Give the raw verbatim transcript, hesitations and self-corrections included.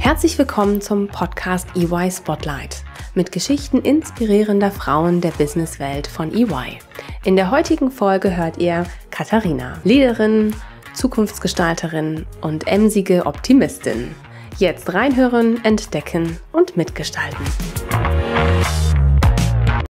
Herzlich willkommen zum Podcast E Y Spotlight mit Geschichten inspirierender Frauen der Businesswelt von E Y. In der heutigen Folge hört ihr Katharina, Leaderin, Zukunftsgestalterin und emsige Optimistin. Jetzt reinhören, entdecken und mitgestalten.